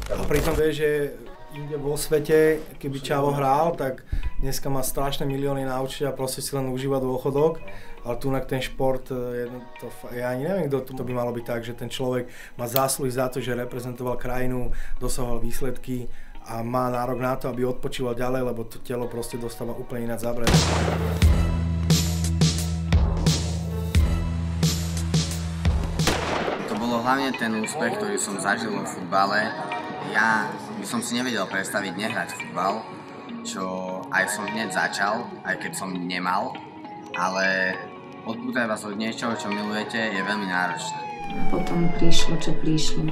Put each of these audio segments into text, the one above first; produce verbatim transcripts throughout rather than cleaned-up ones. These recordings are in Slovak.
A pritom vie, že inde vo svete, keby Čavo hral, tak dneska má strašné milióny na účte a proste si len užíva dôchodok. Ale tu na ten šport, to, ja ani neviem, kto to by malo byť tak, že ten človek má zásluhy za to, že reprezentoval krajinu, dosahoval výsledky a má nárok na to, aby odpočíval ďalej, lebo to telo proste dostáva úplne ináč zabrať. To bolo hlavne ten úspech, ktorý som zažil vo futbale. Ja by som si nevedel predstaviť nehrať futbal, čo aj som hneď začal, aj keď som nemal, ale odpútať vás od niečoho, čo milujete, je veľmi náročné. Potom prišlo, čo prišlo.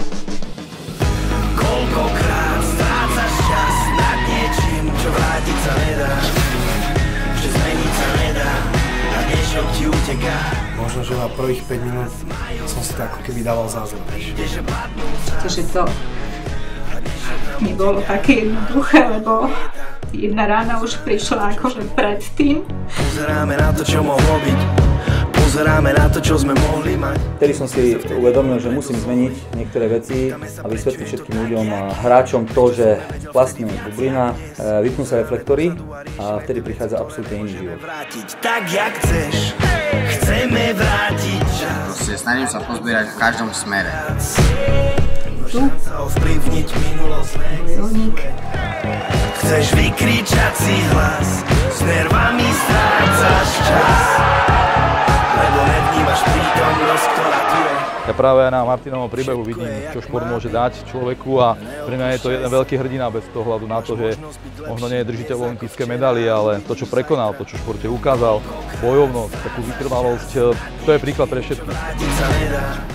Koľkokrát strácaš čas nad niečím, čo vrátiť sa nedá, že zmeniť sa nedá a niečo ti uteká. Možno, že na prvých päť minút som si to ako keby dával zázrak. Pretože to nebolo také jednoduché, lebo jedna rána už prišla akože predtým. Pozeráme na to, čo mohlo byť, pozeráme na to, čo sme mohli mať. Vtedy som si uvedomil, že musím zmeniť niektoré veci a vysvetliť všetkým ľuďom a hráčom to, že vlastne bublina, vypnú sa reflektory a vtedy prichádza absolútne iný život. Vrátiť tak, jak chceš, chceme vrátiť čas. Proste snažím sa pozbierať v každom smere. Tu ovplyvniť minulosť. bojovník. Chceš vykričať si hlas, s nervami strácaš čas, lebo nevnímaš prítomnosť, ktorá tu je. Ja práve na Martinovom príbehu vidím, čo šport môže dať človeku a pre mňa je to jeden veľký hrdina bez toho hľadu na to, že možno nie je držiteľ olympijské medaily, ale to, čo prekonal, to, čo v športe ukázal, bojovnosť, takú vytrvalosť, to je príklad pre všetkých.